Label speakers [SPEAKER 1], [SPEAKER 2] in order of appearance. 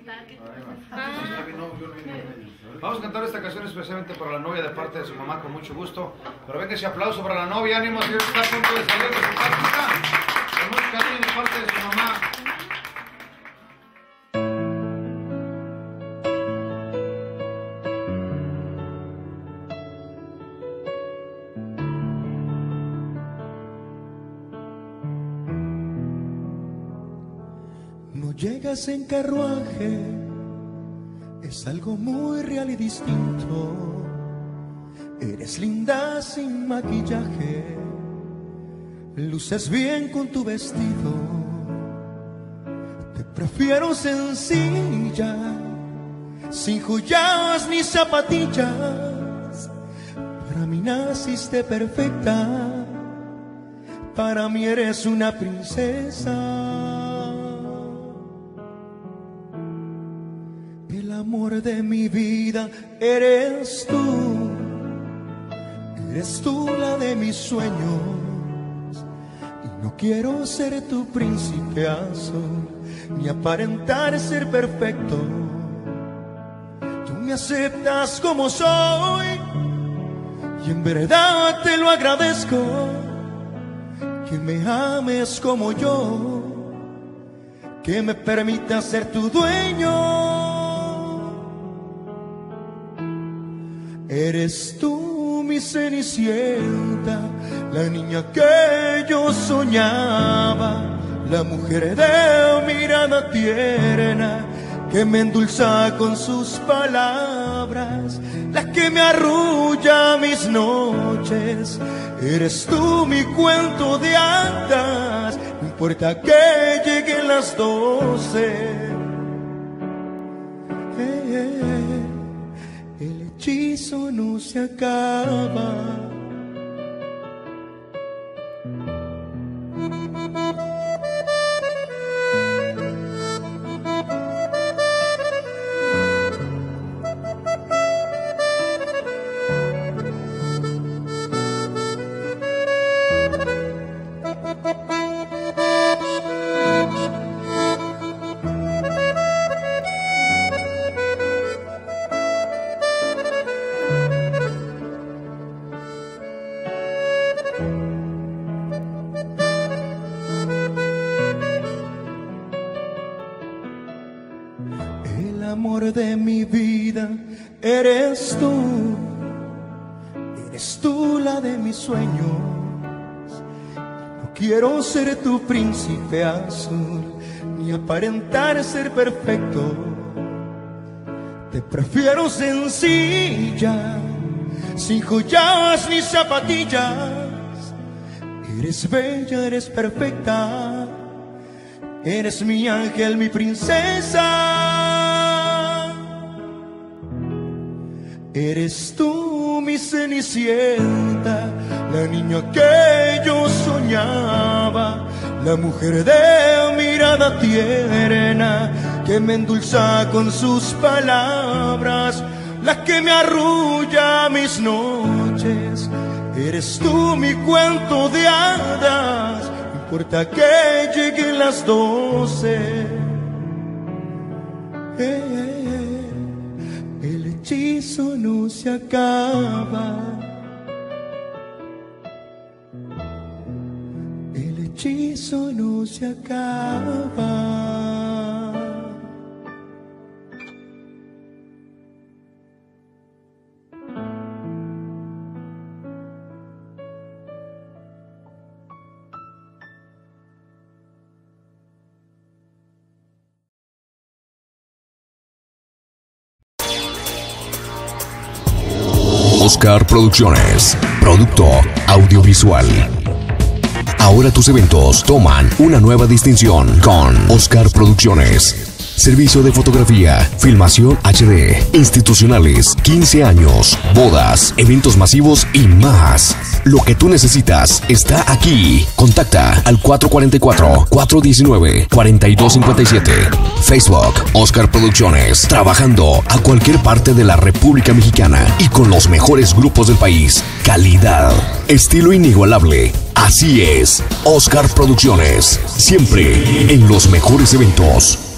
[SPEAKER 1] Vamos a cantar esta canción especialmente para la novia de parte de su mamá con mucho gusto. Pero venga ese aplauso para la novia, ánimo, si está a punto de salir de su práctica. Con mucho cariño de parte de su mamá.
[SPEAKER 2] No llegas en carruaje, es algo muy real y distinto. Eres linda sin maquillaje, luces bien con tu vestido. Te prefiero sencilla, sin joyas ni zapatillas. Para mí naciste perfecta, para mí eres una princesa. El amor de mi vida eres tú la de mis sueños. Y no quiero ser tu príncipe azul, ni aparentar ser perfecto. Tú me aceptas como soy, y en verdad te lo agradezco. Que me ames como yo, que me permitas ser tu dueño. Eres tú mi cenicienta, la niña que yo soñaba, la mujer de mirada tierna que me endulza con sus palabras, la que me arrulla mis noches. Eres tú mi cuento de hadas, no importa que lleguen las 12. El hechizo no se acaba. El amor de mi vida eres tú la de mis sueños. No quiero ser tu príncipe azul, ni aparentar ser perfecto. Te prefiero sencilla, sin joyas ni zapatillas. Eres bella, eres perfecta, eres mi ángel, mi princesa. Eres tú mi cenicienta, la niña que yo soñaba, la mujer de mirada tierna que me endulza con sus palabras, la que me arrulla mis noches. Eres tú mi cuento de hadas, no importa que lleguen las 12. El hechizo no se acaba. El hechizo no se acaba.
[SPEAKER 3] Oscar Producciones, producto audiovisual. Ahora tus eventos toman una nueva distinción con Oscar Producciones. Servicio de fotografía, filmación HD, institucionales, 15 años, bodas, eventos masivos y más. Lo que tú necesitas está aquí. Contacta al 444-419-4257. Facebook, Oscar Producciones. Trabajando a cualquier parte de la República Mexicana y con los mejores grupos del país. Calidad, estilo inigualable. Así es, Oscar Producciones. Siempre en los mejores eventos.